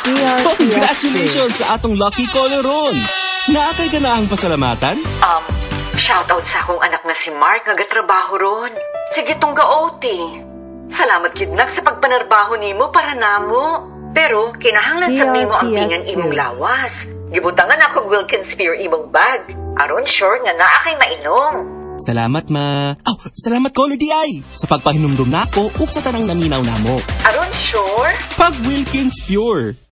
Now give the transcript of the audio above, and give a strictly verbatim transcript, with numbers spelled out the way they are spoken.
Congratulations sa atong lucky caller ron. Naakay ka na ang pasalamatan? Um, shoutout sa akong anak na si Mark nga gatrabaho ron. Sige tong ga-O T. Salamat kidnak sa pagpanarbaho nimo para namo. Pero kinahanglan sa nimo ang pingan imong lawas. Gibutangan ako Wilkins Spear imong bag. Aron sure nga naa kay mainom. Salamat, ma. Oh, salamat, Caller D I, sa pagpahinumdum nako ug sa tanang naminaw namo. Aron sure? Pag Wilkins Pure.